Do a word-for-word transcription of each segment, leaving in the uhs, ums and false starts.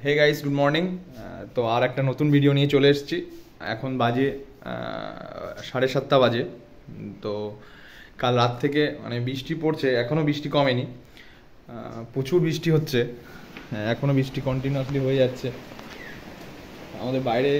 Hey guys, good morning. তো আর একটা নতুন ভিডিও নিয়ে চলে এসেছি। এখন বাজে সাড়ে সাতটা বাজে। তো কাল রাত থেকে মানে বৃষ্টি পড়ছে, এখনও বৃষ্টি কমেনি, প্রচুর বৃষ্টি হচ্ছে, এখনও বৃষ্টি কন্টিনিউয়াসলি হয়ে যাচ্ছে। আমাদের বাইরে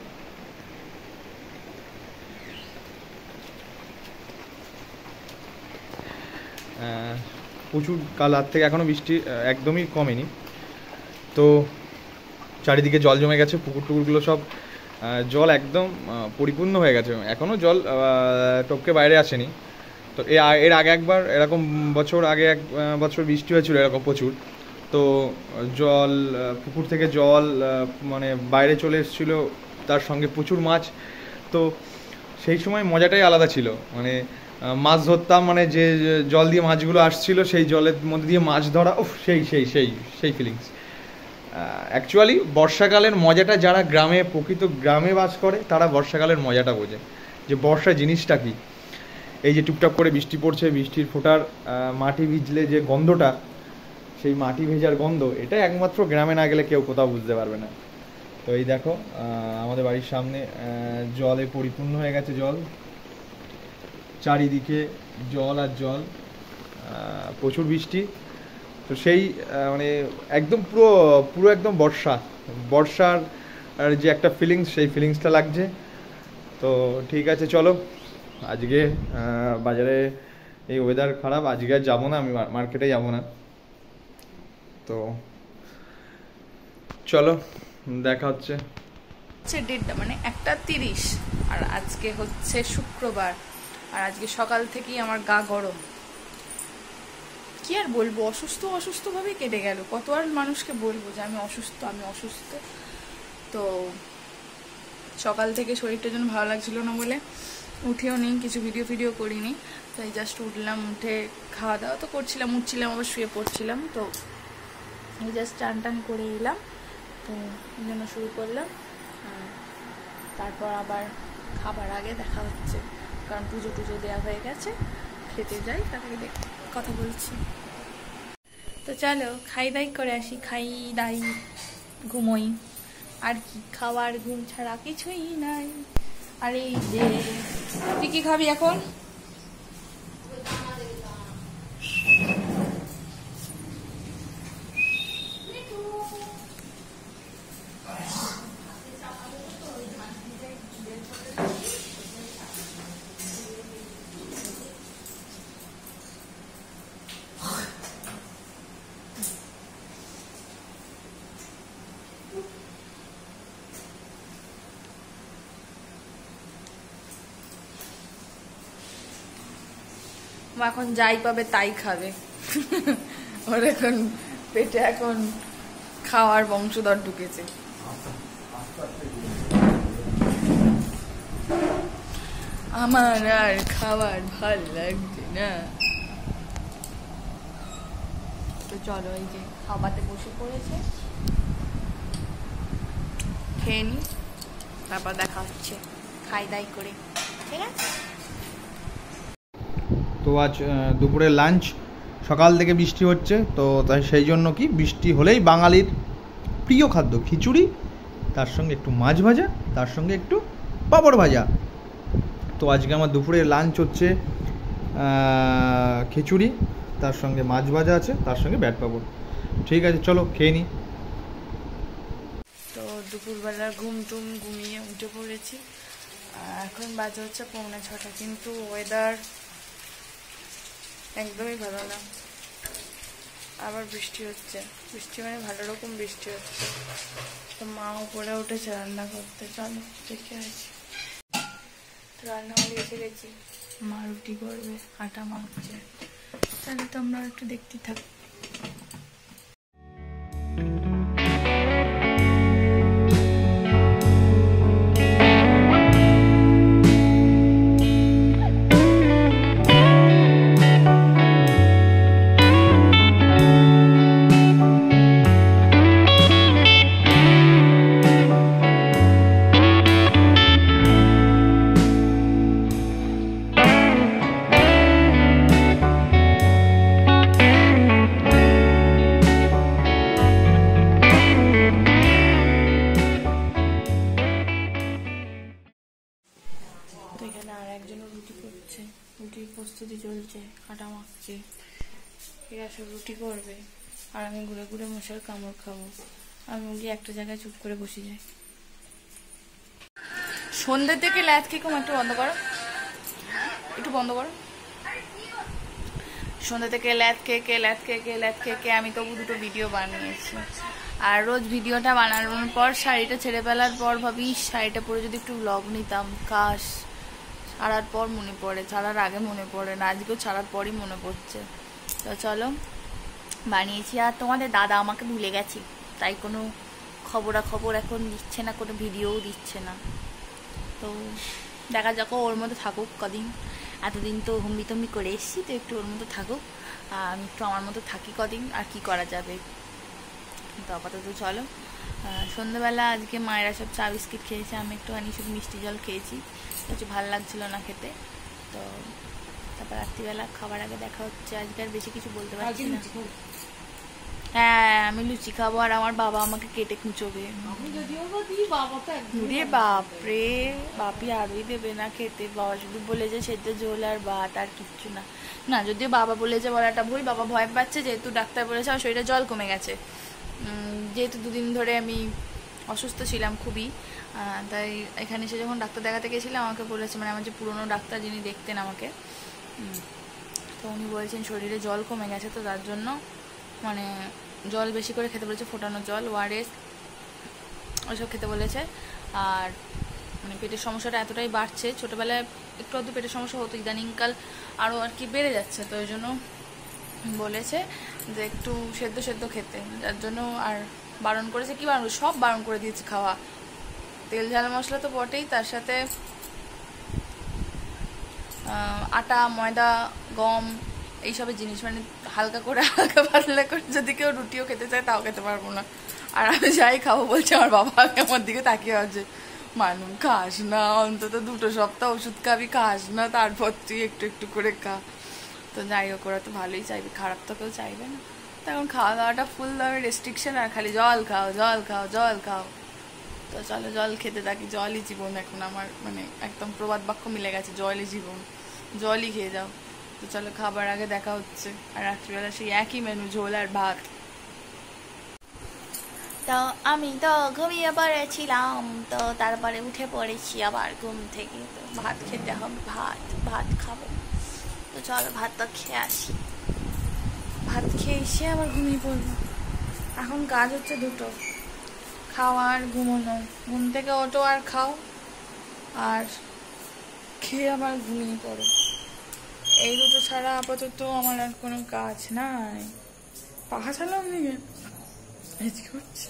প্রচুর, কাল রাত থেকে এখনও বৃষ্টি একদমই কমেনি। তো চারিদিকে জল জমে গেছে, পুকুর টুকুরগুলো সব জল একদম পরিপূর্ণ হয়ে গেছে, এখনও জল টপকে বাইরে আসেনি। তো এর আগে একবার এরকম বছর আগে এক বছর বৃষ্টি হয়েছিল এরকম প্রচুর, তো জল পুকুর থেকে জল মানে বাইরে চলে এসেছিলো, তার সঙ্গে প্রচুর মাছ। তো সেই সময় মজাটাই আলাদা ছিল, মানে মাছ ধরতাম, মানে যে জল দিয়ে মাছগুলো আসছিল সেই জলের মধ্যে দিয়ে মাছ ধরা, ও সেই সেই সেই সেই ফিলিংস। অ্যাকচুয়ালি বর্ষাকালের মজাটা যারা গ্রামে, প্রকৃত গ্রামে বাস করে তারা বর্ষাকালের মজাটা বোঝে, যে বর্ষা জিনিসটা কী। এই যে টুপটাপ করে বৃষ্টি পড়ছে, বৃষ্টির ফোঁটার মাটি ভিজলে যে গন্ধটা, সেই মাটি ভেজার গন্ধ, এটা একমাত্র গ্রামে না গেলে কেউ কোথাও বুঝতে পারবে না। তো এই দেখো আমাদের বাড়ির সামনে জলে পরিপূর্ণ হয়ে গেছে, জল চারিদিকে জল আর জল, প্রচুর বৃষ্টি। তো সেই মানে একদম পুরো পুরো একদম বর্ষা বর্ষার যে একটা ফিলিংস, সেই ফিলিংসটা লাগছে। তো ঠিক আছে, চলো আজকে বাজারে এই ওয়েদার খারাপ, আজকে আর যাবো না, আমি মার্কেটে যাবো না। তো চলো দেখা হচ্ছে। ডেটটা মানে একটা তিরিশ, আর আজকে হচ্ছে শুক্রবার, আর আজকে সকাল থেকেই আমার গা গরম। কি আর বলবো, অসুস্থ অসুস্থভাবেই কেটে গেল। কত আর মানুষকে বলবো যে আমি অসুস্থ আমি অসুস্থ। তো সকাল থেকে শরীরটা যেন ভালো লাগছিল না বলে উঠেও নিই, কিছু ভিডিও ভিডিও করিনি, তাই জাস্ট উঠলাম, উঠে খাওয়া দাওয়া তো করছিলাম, উঠছিলাম আবার শুয়ে পড়ছিলাম। তো এই জাস্ট টান টান করে এলাম, তো এই জন্য শুরু করলাম। তারপর আবার খাবার আগে দেখা হচ্ছে, কারণ পুজো টুজো দেওয়া হয়ে গেছে, খেতে যাই, তারপরে দেখ কথা বলছি। তো চলো খাই দাই করে আসি, খাই দাই ঘুমোই, আর কি, খাবার ঘুম ছাড়া কিছুই নাই। আর এই যে তুই কি খাবি এখন? এখন যাই পাবে তাই খাবে, ওর এখন পেটে এখন খাওয়ার বংশধর ঢুকেছে। আমার আর খাবার ভাল লাগছে না। তো চলো, এই যে খাবাতে বসে পড়েছে, খেয়ে নি, তারপর দেখা হচ্ছে খাই দাই করে, ঠিক আছে? তো আজ দুপুরে লাঞ্চ, সকাল থেকে বৃষ্টি হচ্ছে, তো তাই সেই জন্য কি, বৃষ্টি হলেই বাঙালির প্রিয় খাদ্য খিচুড়ি, তার সঙ্গে একটু মাছ ভাজা, তার সঙ্গে একটু পাঁপড় ভাজা। তো আজকে আমার দুপুরে লাঞ্চ হচ্ছে খিচুড়ি, তার সঙ্গে মাছ ভাজা আছে, তার সঙ্গে ব্যাট পাঁপড়। ঠিক আছে, চলো খেয়ে নিই। তো দুপুরবেলা ঘুম টুম ঘুমিয়ে উঠে পড়েছি, এখন বাজে হচ্ছে পৌনে ছটা, কিন্তু ওয়েদার একদমই ভালো না, আবার বৃষ্টি হচ্ছে, বৃষ্টি মানে ভালো রকম বৃষ্টি হচ্ছে। তো মা উপরে উঠেছে রান্না করতে, চলো দেখে আসি। রান্না হলে এসে গেছি, মা রুটি করবে, আটা মাখছে, তাহলে তো আমরা একটু দেখতে থাকি। হচ্ছে, রুটির প্রস্তুতি চলছে, আটা মাখছে, এরা সব রুটি করবে আর আমি ঘুরে ঘুরে মশার কামড় খাবো। আমি গিয়ে একটা জায়গায় চুপ করে বসে যাই। সন্ধ্যে থেকে ল্যাথ খেয়ে কম একটু বন্ধ করো, একটু বন্ধ করো। সন্ধ্যে থেকে ল্যাথ খেয়ে ল্যাথ খেয়ে ল্যাথ খেয়ে আমি তবু দুটো ভিডিও বানিয়েছি। আর রোজ ভিডিওটা বানানোর পর শাড়িটা ছেড়ে ফেলার পর ভাবি শাড়িটা পরে যদি একটু ব্লগ নিতাম, কাশ। ছাড়ার পর মনে পড়ে, ছাড়ার আগে মনে পড়ে না, আজকেও ছাড়ার পরই মনে পড়ছে। তো চলো বানিয়েছি। আর তোমাদের দাদা আমাকে ভুলে গেছে, তাই কোনো খবরাখবর এখন দিচ্ছে না, কোনো ভিডিওও দিচ্ছে না। তো দেখা যাক, ওর মধ্যে থাকুক কদিন। এতদিন তো হুম্বি তুম্বি করে এসছি, তো একটু ওর মতো থাকুক, আমি একটু আমার মতো থাকি কদিন, আর কি করা যাবে। তো আপাতত চলো। সন্ধ্যেবেলা আজকে মায়েরা সব চা বিস্কিট খেয়েছে, আমি একটুখানি শুধু মিষ্টি জল খেয়েছি, কিছু ভালো লাগছিল না খেতে। তো তারপর রাত্রিবেলা খাবার আগে দেখা হচ্ছে। আজকে আর বেশি কিছু বলতে পারছি না। হ্যাঁ আমি লুচি খাবো, আর আমার বাবা আমাকে কেটে কুচোবে। বাপরে বাপি আরোই দেবে না খেতে, বাবা শুধু বলে যে সেদ্ধ ঝোল আর ভাত, আর কিচ্ছু না। না যদিও বাবা বলেছে বলাটা ভুল, বাবা ভয় পাচ্ছে, যেহেতু ডাক্তার বলেছে আমার শরীরে জল কমে গেছে। যেহেতু দুদিন ধরে আমি অসুস্থ ছিলাম খুবই, তাই এখানে এসে যখন ডাক্তার দেখাতে গেছিলাম আমাকে বলেছে, মানে আমার যে পুরনো ডাক্তার যিনি দেখতেন আমাকে, তো উনি বলছেন শরীরে জল কমে গেছে, তো তার জন্য মানে জল বেশি করে খেতে বলেছে, ফোটানো জল, ওআরএস ওইসব খেতে বলেছে। আর মানে পেটের সমস্যাটা এতটাই বাড়ছে, ছোটোবেলায় একটু আধটু পেটের সমস্যা হতো, ইদানিংকাল আরও আর কি বেড়ে যাচ্ছে, তো ওই জন্য বলেছে যে একটু সেদ্ধ সেদ্ধ খেতে, যার জন্য আর বারণ করেছে। কি বারণ, সব বারণ করে দিয়েছে খাওয়া, তেল ঝাল মশলা তো বটেই, তার সাথে আটা ময়দা গম এইসবের জিনিস, মানে হালকা করে হালকা পাতলা করে যদি কেউ রুটিও খেতে চায় তাও খেতে পারবো না। আর আমি যাই খাবো বলছে আমার বাবা আমার দিকে তাকিয়ে আছে, মানু খাস না, অন্তত দুটো সপ্তাহ ওষুধ খাবি, খাস না, তারপর তুই একটু একটু করে খা। তো যাই হোক, ওরা তো ভালোই চাইবে, খারাপ তো কেউ চাইবে না। তখন খাওয়া দাওয়াটা ফুল দামে রেস্ট্রিকশন, আর খালি জল খাও জল খাও জল খাও। তো চলো জল খেতে থাকি, জলই জীবন এখন আমার, মানে একদম প্রবাদ বাক্য মিলে গেছে, জলই জীবন, জলই খেয়ে যাও। তো চলো খাবার আগে দেখা হচ্ছে। আর রাত্রিবেলা সেই একই মেনু, ঝোল আর ভাত। তো আমি তো ঘুমিয়ে পড়েছিলাম, তো তারপরে উঠে পড়েছি আবার ঘুম থেকে, তো ভাত খেতে হবে, ভাত ভাত খাবো। তো চলো ভাতটা খেয়ে আসি, ভাত খেয়ে এসে আবার ঘুমিয়ে পড়বো। এখন কাজ হচ্ছে দুটো, খাওয়া আর ঘুমোনো। ঘুম থেকে ওঠো আর খাও, আর খেয়ে আবার ঘুমিয়ে পড়ো। এই দুটো ছাড়া আপাতত আমার আর কোনো কাজ নাই। পাখা চালাম দিকে করছি।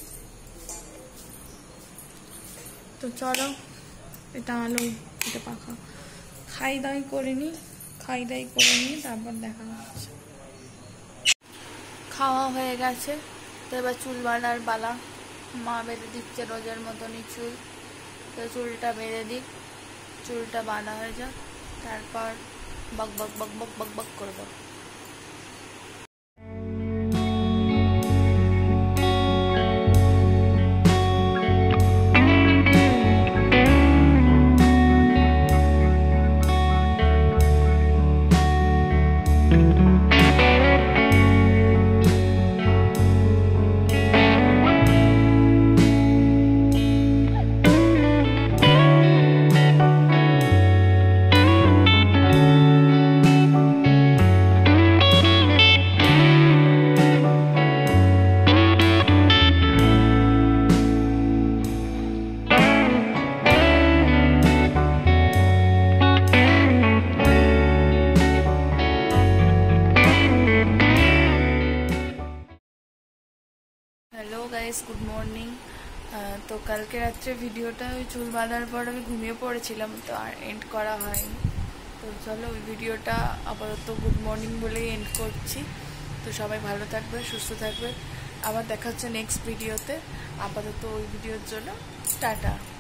তো চলো, এটা আলো, এটা পাখা। খাই দাই করে নি, খাই দাই করে নি, তারপর দেখা হচ্ছে। খাওয়া হয়ে গেছে, তো এবার চুল বাঁধার পালা। মা বেঁধে দিচ্ছে রোজের মতনই চুল, তো চুলটা বেঁধে দিক, চুলটা বাঁধা হয়ে যাক, তারপর বক বক বক বক বক বক করবো। Hello guys, good morning. তো কালকে রাত্রে ভিডিওটা ওই চুল বাঁধার পর আমি ঘুমিয়ে পড়েছিলাম, তো আর এন্ড করা হয়নি। তো চলো ওই ভিডিওটা আপাতত গুড মর্নিং বলেই এন্ড করছি। তো সবাই ভালো থাকবে, সুস্থ থাকবে, আবার দেখা হচ্ছে নেক্সট ভিডিওতে। আপাতত ওই ভিডিওর জন্য টাটা।